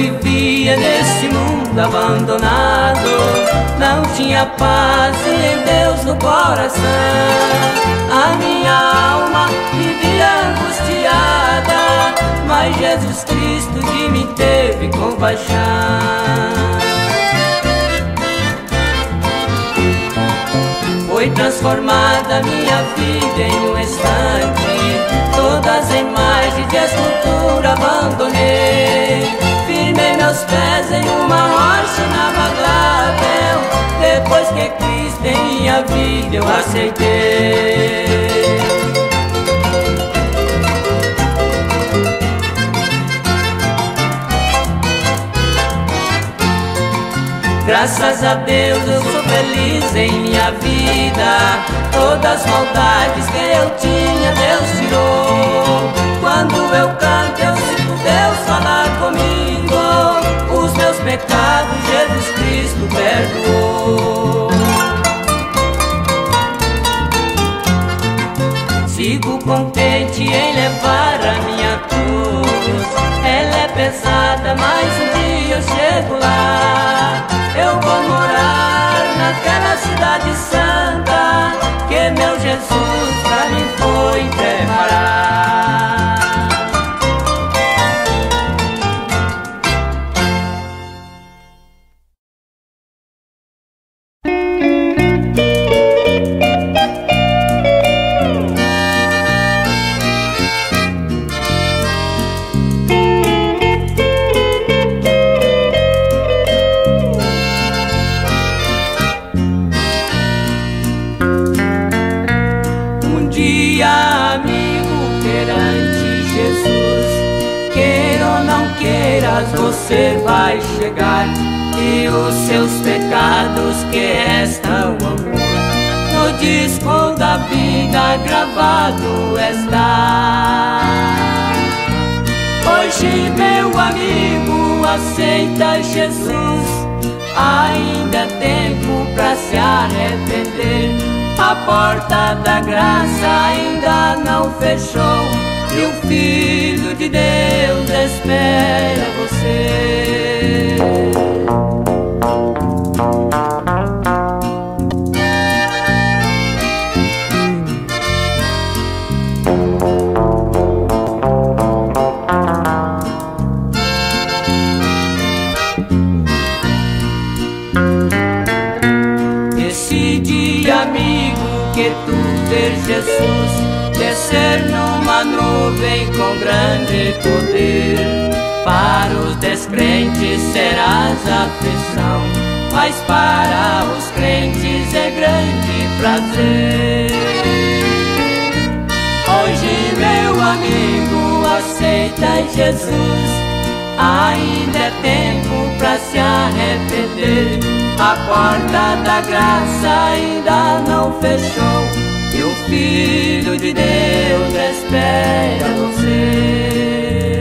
vivia nesse mundo abandonado, não tinha paz e nem Deus no coração. A minha alma vivia angustiada, mas Jesus Cristo de mim teve compaixão. Foi transformada a minha vida em um instante, todas as imagens de escultura abandonei. Firmei meus pés em uma rocha inabalável, depois que Cristo em minha vida eu aceitei. Graças a Deus eu sou feliz em minha vida, todas as maldades que eu tinha Deus tirou. Quando eu canto eu sinto Deus falar comigo, os meus pecados Jesus Cristo perdoou. Sigo contente em levar a minha cruz, ela é pesada, mas um dia eu chego lá. Eu vou morar naquela cidade santa que meu Jesus pra mim foi preparar. Você vai chegar e os seus pecados que restam no disco da vida gravado está. Hoje, meu amigo, aceita Jesus, ainda é tempo pra se arrepender. A porta da graça ainda não fechou e o Filho de Deus espera você. Decide, amigo, que tu ver Jesus descer numa nuvem com grande poder. Para os descrentes serás aflição, mas para os crentes é grande prazer. Hoje, meu amigo, aceita Jesus, ainda é tempo pra se arrepender. A porta da graça ainda não fechou e o Filho de Deus espera você.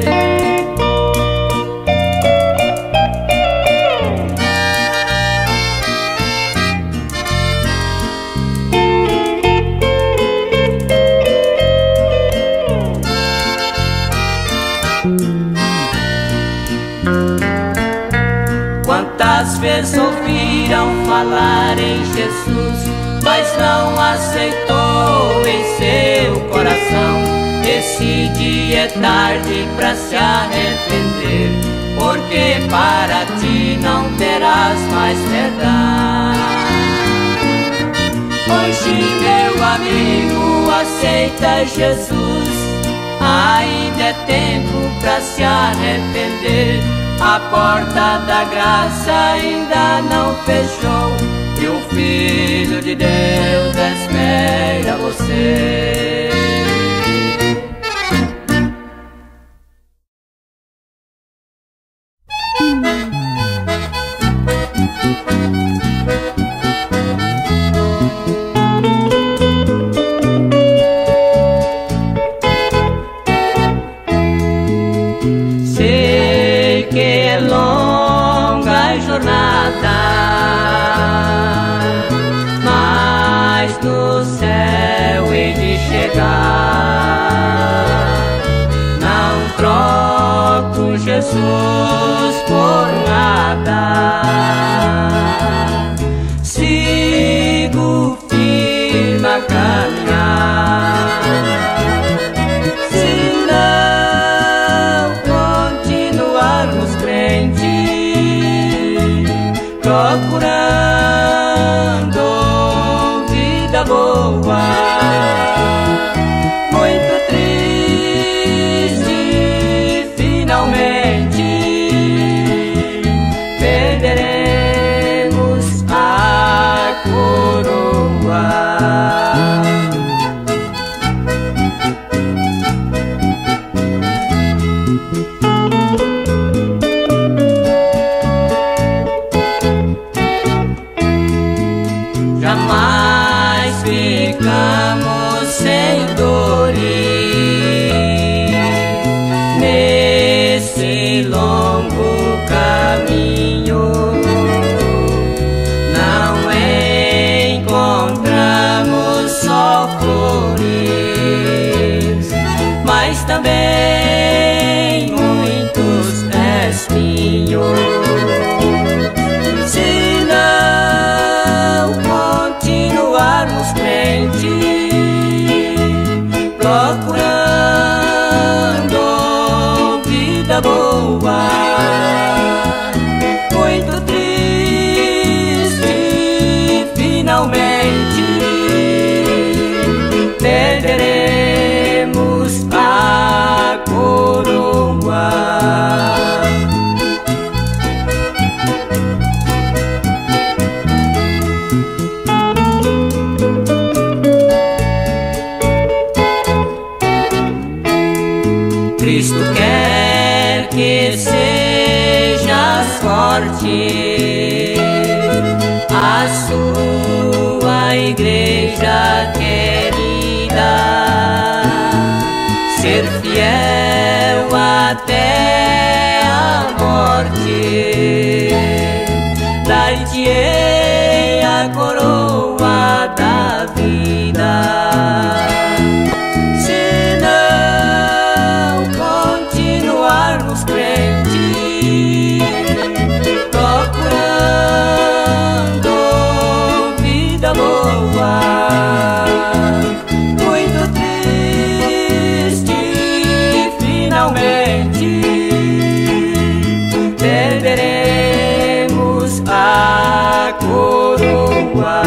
Quantas vezes ouviram falar em Jesus, mas não aceitou em seu coração? Esse dia é tarde pra se arrepender, porque para ti não terás mais perdão. Hoje, meu amigo, aceita Jesus, ainda é tempo pra se arrepender. A porta da graça ainda não fechou e o Filho de Deus espera você. Sei que é longa a jornada, mas no céu hei de chegar. Não troco Jesus por jamais ficamos sem dores. Nesse longo caminho não encontramos só flores, mas também muitos espinhos. Se não continuarmos crentes, procurando vida boa, muito triste, finalmente perderemos a coroa. Cristo quer que sejas forte, a sua igreja querida, ser fiel até a morte, dar-te-ei a coroa da vida. Crentes, procurando vida boa, muito triste, finalmente perderemos a coroa.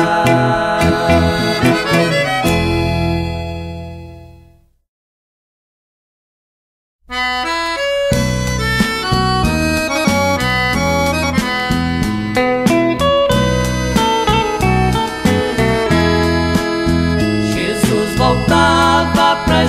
Voltava pra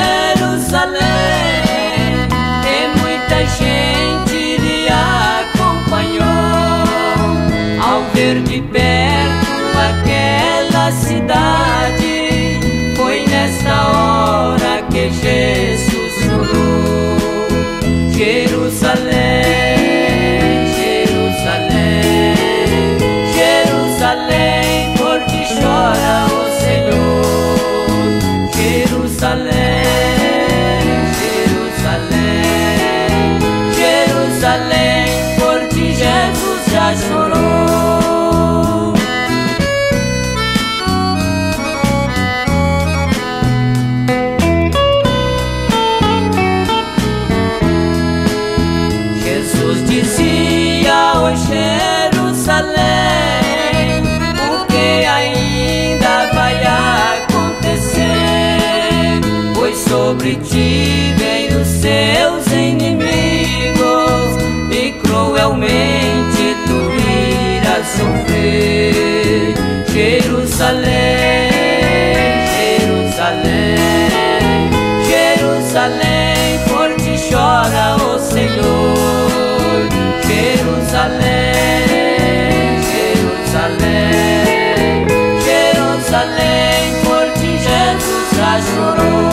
Jerusalém e muita gente lhe acompanhou. Ao ver de perto aquela cidade, foi nesta hora que Jesus chorou. Jerusalém, Jerusalém, Jerusalém, por ti chora o Senhor. Jerusalém, Jerusalém, Jerusalém, por ti Jesus já chorou. Jesus dizia, ó Jerusalém, o que ainda vai acontecer? Pois sobre ti vem os seus inimigos e cruelmente tu irás sofrer. Jerusalém, Jerusalém, Jerusalém, por ti chora o Senhor. Jerusalém, Jerusalém, Jerusalém, por ti Jesus já chorou.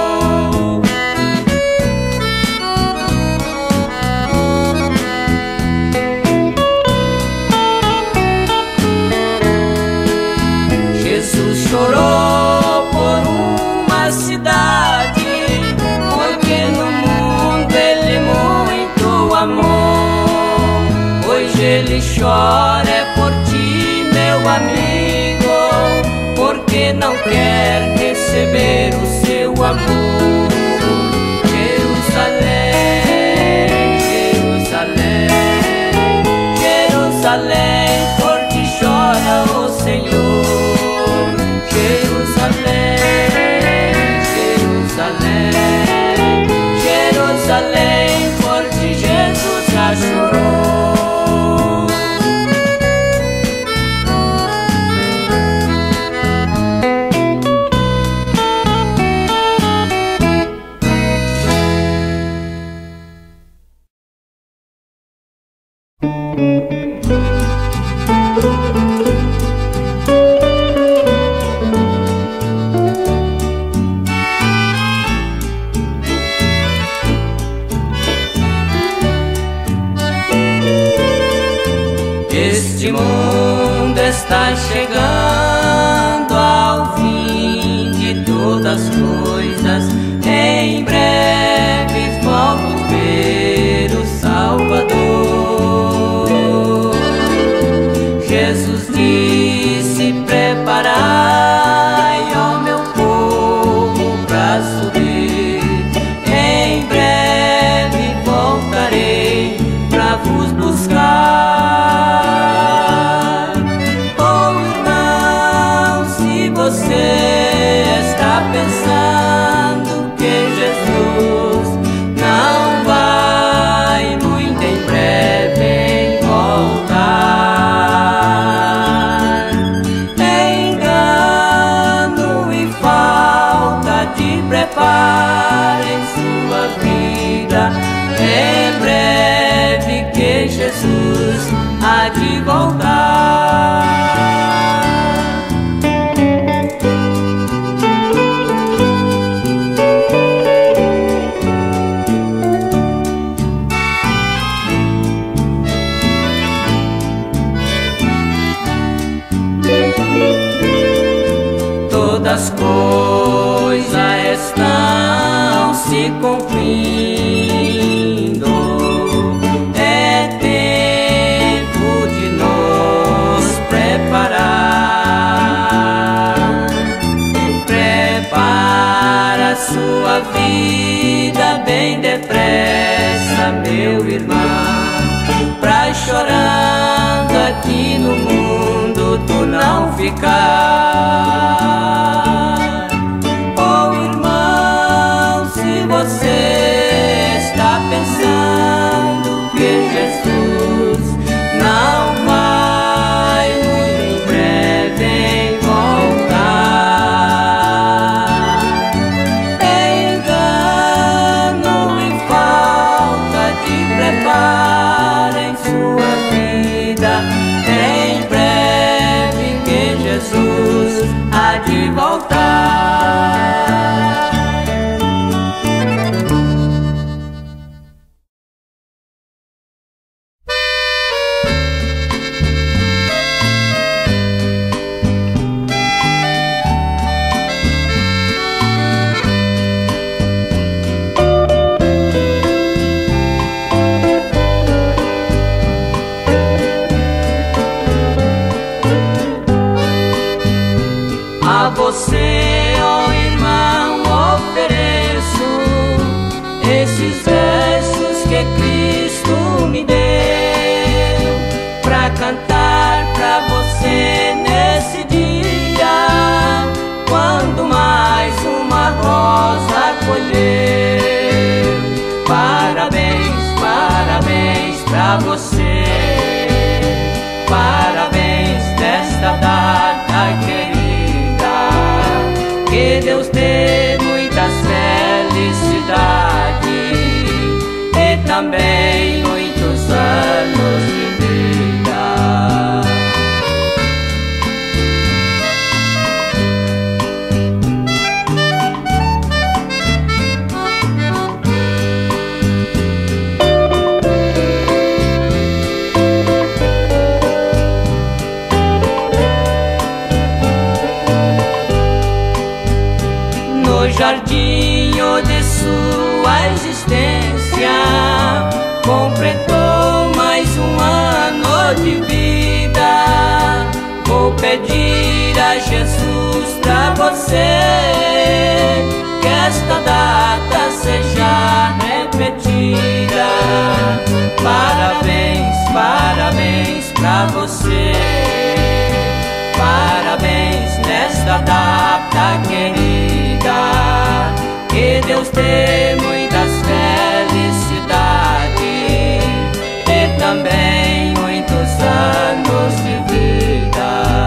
Jesus chorou por uma cidade, porque no mundo ele muito amou. Hoje ele chora é por ti, meu amigo, porque não quer receber o seu amor. Jerusalém, Jerusalém, Jerusalém, por ti chora o Senhor. Jerusalém, Jerusalém, Jerusalém, por ti Jesus já chorou. chegando ao fim de todas as coisas. Em breve vamos ver o Salvador. Jesus disse: preparai, ó meu povo, pra subir. Em breve voltarei pra vos buscar. Oh irmão, se você está pensando que Jesus não vai muito em breve voltar, engano e falta de preparo em sua vida. Em breve que Jesus há de voltar. Todas as coisas estão se cumprindo. É tempo de nos preparar. Prepara sua vida bem depressa, meu irmão, pra chorando aqui no mundo tu não ficar. Oh irmão, se você está pensando que Jesus não vai muito em breve voltar, engano e falta de preparo em sua vida. Em breve que Jesus há de voltar. A você, ó irmão, ofereço esses versos que Cristo me deu pra cantar pra você nesse dia, quando mais uma rosa colheu. Parabéns, parabéns pra você, parabéns nesta data querida. Que Deus dê muitas felicidades e também muitos anos de vida. No jardim de sua existência completou mais um ano de vida. Vou pedir a Jesus pra você que esta data seja repetida. Parabéns, parabéns pra você, parabéns nesta data querida. Que Deus dê muitas felicidades e também muitos anos de vida.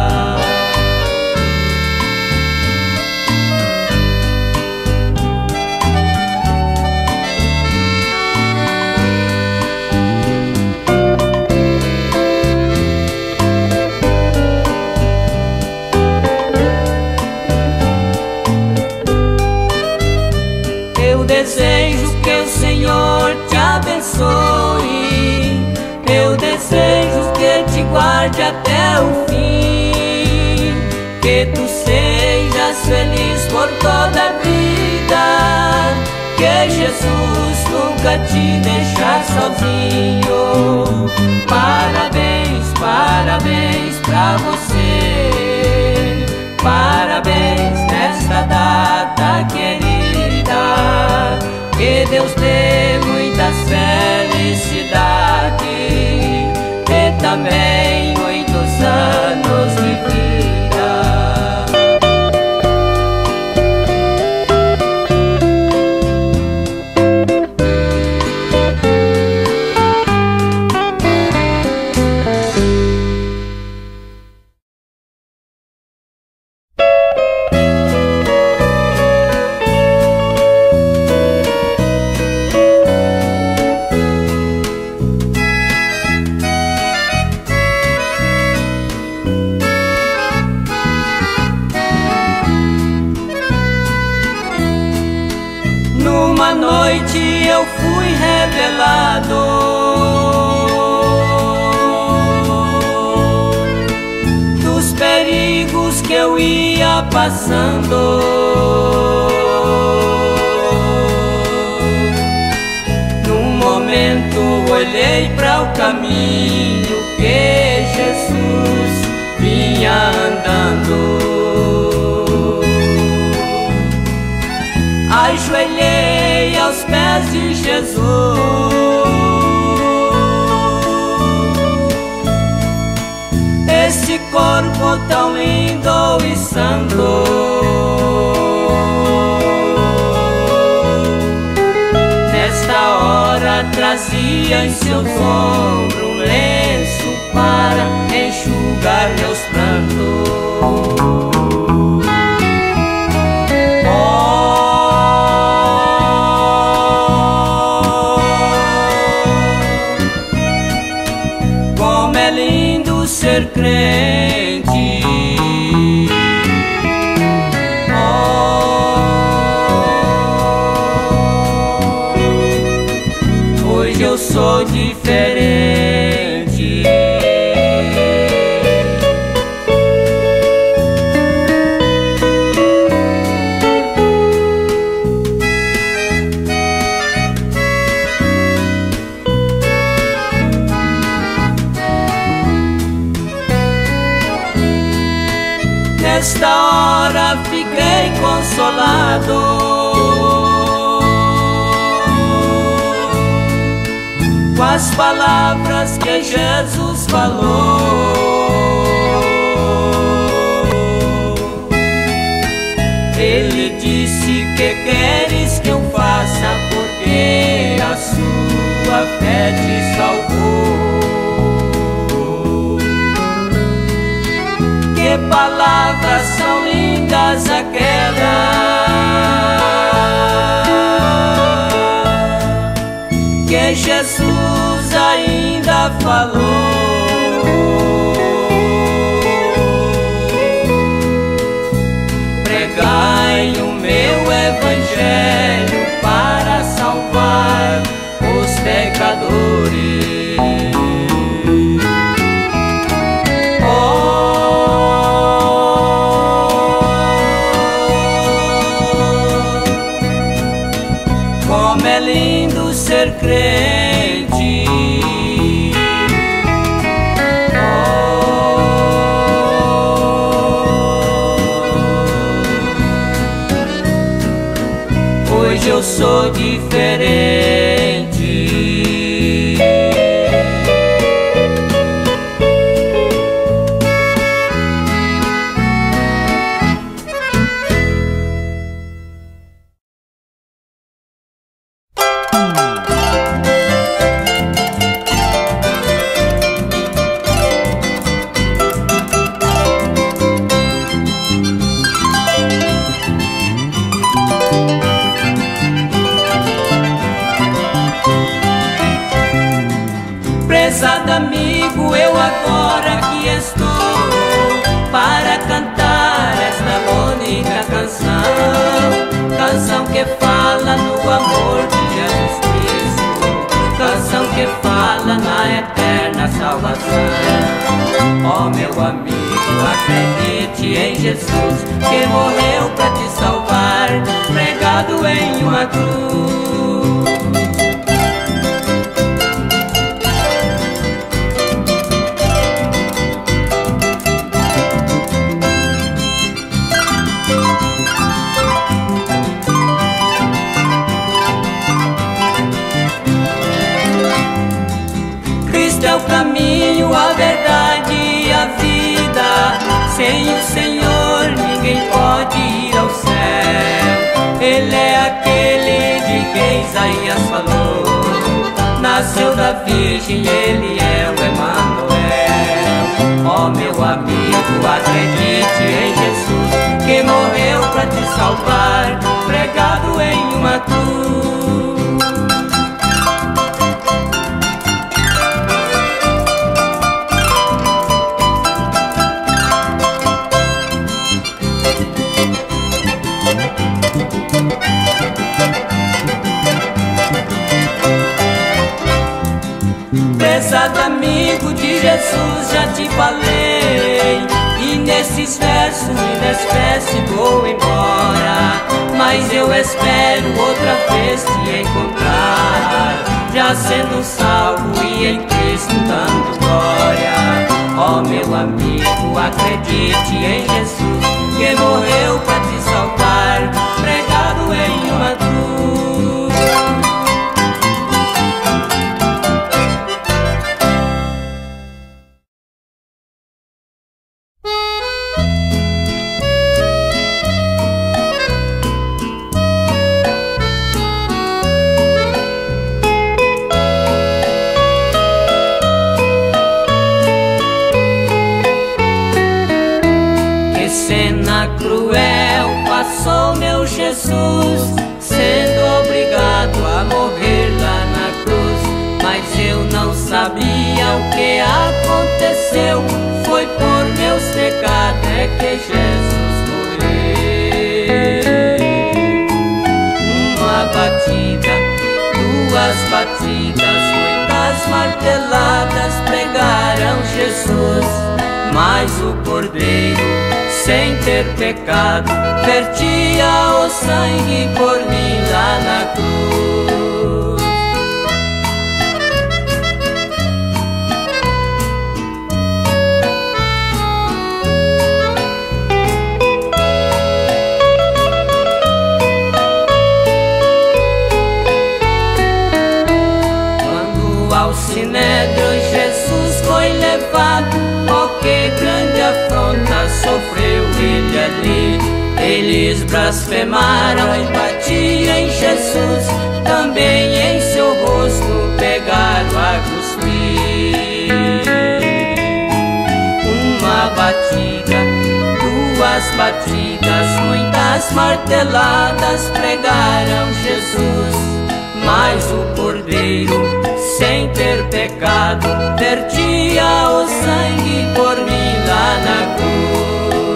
Desejo que o Senhor te abençoe, eu desejo que te guarde até o fim. que tu sejas feliz por toda a vida, que Jesus nunca te deixar sozinho. Parabéns, parabéns pra você, parabéns nesta data querida, que Deus dê muitas felicidades e também muitos anos de vida. Numa noite eu fui revelado, dos perigos que eu ia passando. Num momento olhei para o caminho que Jesus vinha andando. Ajoelhei aos pés de Jesus, esse corpo tão lindo e santo. Nesta hora trazia em seus ombros um lenço para enxugar meus prantos. Ser crente, hoje eu sou diferente. Nesta hora fiquei consolado, com as palavras que Jesus falou. Ele disse: que queres que eu faça, porque a sua fé te salvou. Que palavras são lindas aquelas que Jesus ainda falou. Pregai o meu evangelho para salvar os pecadores. Como é lindo ser crente, hoje eu sou diferente. Prezado amigo, eu agora aqui estou para cantar esta bonita canção, canção que fala no amor de Jesus Cristo, canção que fala na eterna salvação. Ó meu amigo, acredite em Jesus, que morreu pra te salvar, pregado em uma cruz. Cristo é o caminho, a verdade e a vida. Sem o Senhor ninguém pode ir ao céu. Ele é aquele de que Isaías falou. Nasceu da Virgem, Ele é o Emanuel. Ó meu amigo, acredite em Jesus, que morreu pra te salvar, pregado em uma cruz. Prezado amigo de Jesus, já te falei, e nesses versos me despeço e vou embora, mas eu espero outra vez te encontrar, já sendo salvo e em Cristo dando glória. Ó meu amigo, acredite em Jesus, que morreu pra te salvar, pregado em uma cruz. Cruel passou meu Jesus, sendo obrigado a morrer lá na cruz. Mas eu não sabia o que aconteceu, foi por meus pecados é que Jesus morreu. Uma batida, duas batidas, muitas marteladas pregaram Jesus, mas o Cordeiro, sem ter pecado, vertia o sangue por mim lá na cruz. Quando ao sinédrio Jesus foi levado, oh que grande afronta sofreu ele ali. Eles blasfemaram e batiam em Jesus, também em seu rosto pegaram a cuspir. Uma batida, duas batidas, muitas marteladas pregaram Jesus, mas o Cordeiro, sem ter pecado, vertia o sangue por mim lá na cruz.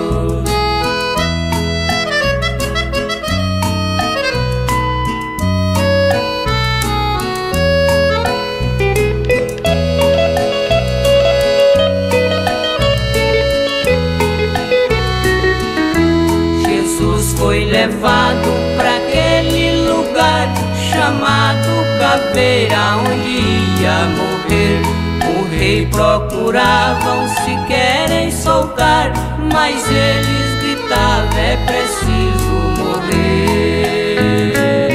Jesus foi levado para aquele lugar chamado Caveira, onde ia morrer. O rei procuravam se querem soltar, mas eles gritavam: é preciso morrer.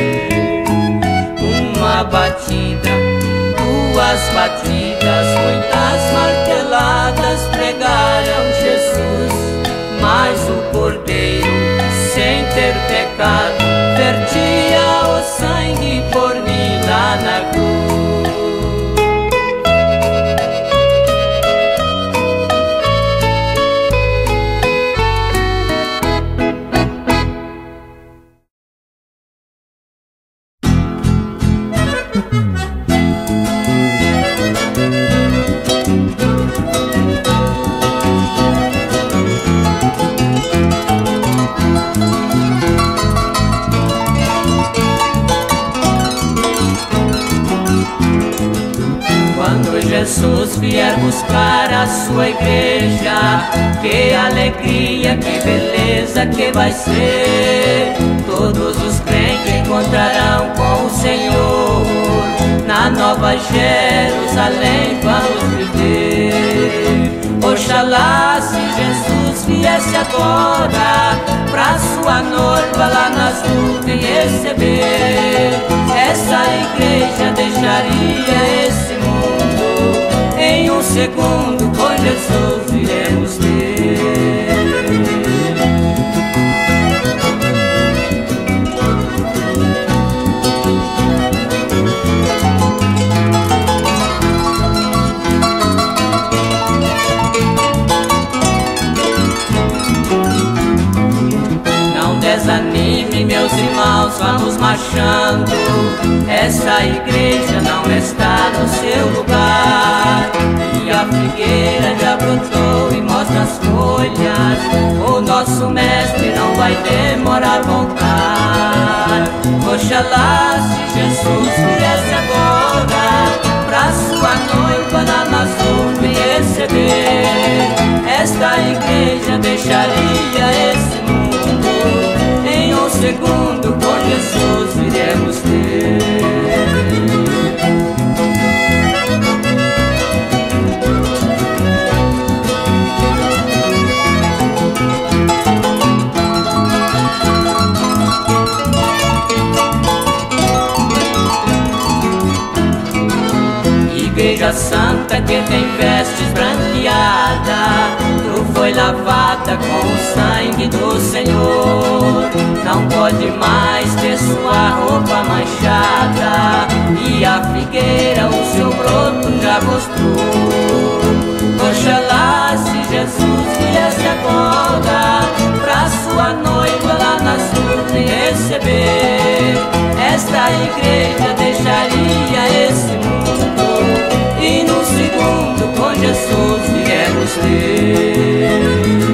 Uma batida, duas batidas, muitas marteladas pregaram Jesus, mas o Cordeiro, sem ter pecado, vertia o sangue por mim lá na cruz. Jesus vier buscar a sua igreja, que alegria, que beleza que vai ser. Todos os crentes encontrarão com o Senhor, na Nova Jerusalém vamos viver. Oxalá se Jesus viesse agora, pra sua noiva lá nas nuvens receber. Essa igreja deixaria esse mundo, em um segundo com Jesus iremos ter. Desanime, meus irmãos, vamos marchando. Essa igreja não está no seu lugar, e a figueira já brotou e mostra as folhas. O nosso mestre não vai demorar a voltar. Oxalá se Jesus viesse agora, pra sua noiva lá nas nuvens receber. Esta igreja deixaria esse mundo, em um segundo com Jesus iremos ter. Igreja santa que tem vestes branqueadas, tu foi lavada com o sangue do Senhor. Não pode mais ter sua roupa manchada, e a figueira o seu broto já mostrou. Oxalá se Jesus viesse agora, pra sua noiva lá nas nuvens receber. Esta igreja deixaria esse mundo, e num segundo com Jesus iremos ter.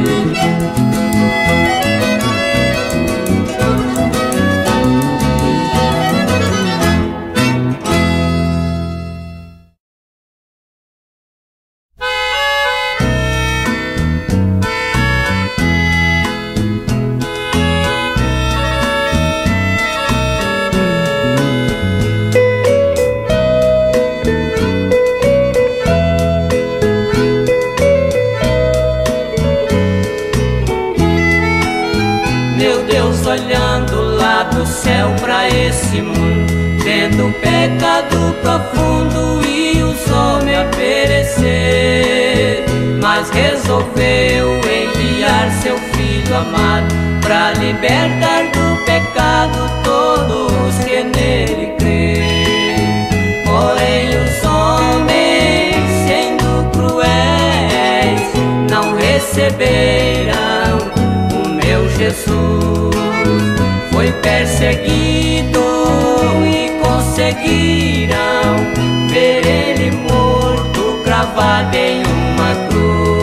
Olhando lá do céu pra esse mundo, vendo o pecado profundo e os homens a perecer, mas resolveu enviar seu Filho amado pra libertar do pecado todos que nele crêem. Porém os homens, sendo cruéis, não receberam o meu Jesus. Foi perseguido e conseguiram ver ele morto, cravado em uma cruz.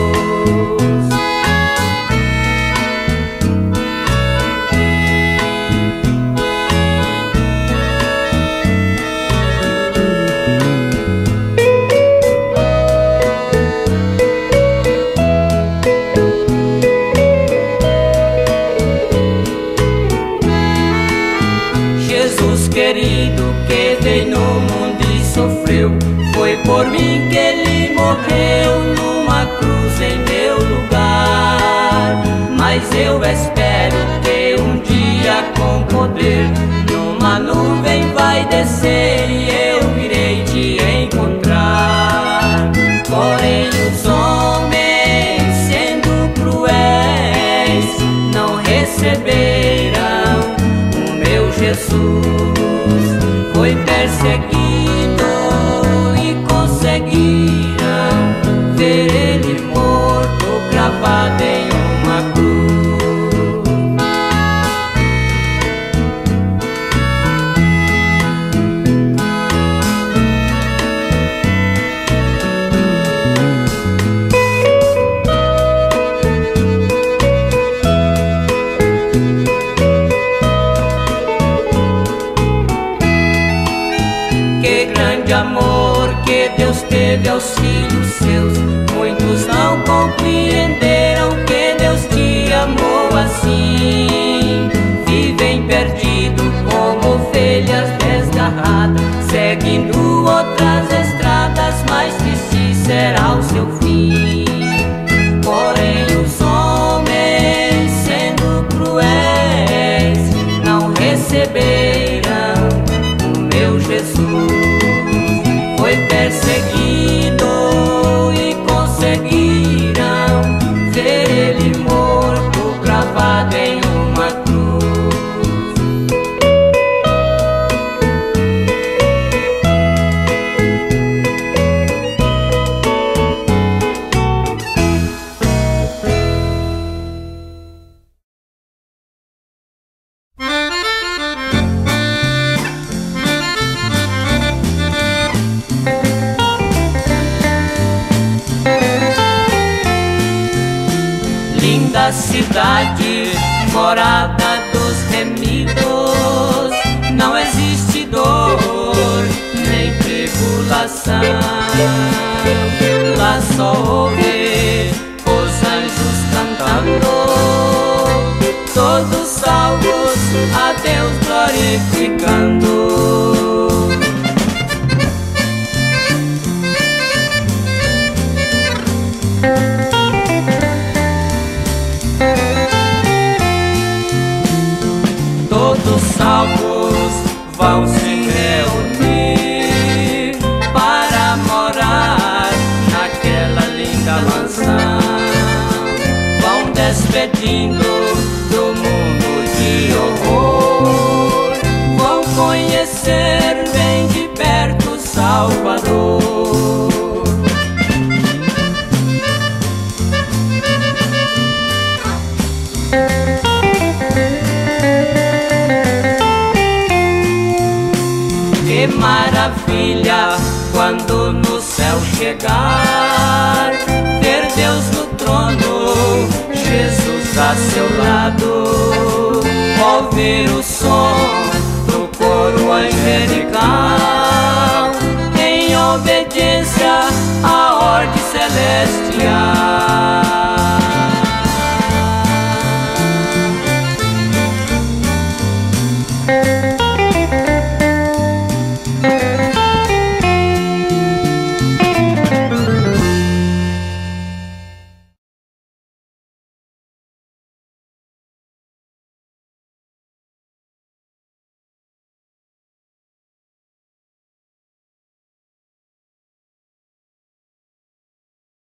Querido que veio no mundo e sofreu, foi por mim que ele morreu numa cruz em meu lugar. Mas eu espero que um dia com poder numa nuvem vai descer e eu irei te encontrar. Porém os homens, sendo cruéis, não receberam o meu Jesus. Foi perseguido e conseguiram ver ele morto, cravado em uma cruz. Que grande amor que Deus teve aos filhos seus. Muitos não compreenderam que Deus te amou assim. Vivem perdido como ovelhas desgarradas, seguindo outras estradas, mas triste será o seu fim. Porém os homens, sendo cruéis, não receberam o meu Jesus. Foi perseguido e conseguiram ver ele morto, cravado em uma cruz. Linda cidade, morada dos remidos, não existe dor nem tribulação. Lá só ouve os anjos cantando, todos salvos, a Deus glorificando. Todos salvos vão se reunir para morar naquela linda mansão. Vão despedindo do mundo de horror, vão conhecer bem de perto o Salvador. Que maravilha quando no céu chegar, ver Deus no trono, Jesus a seu lado, ouvir o som do coro angelical, em obediência à ordem celeste.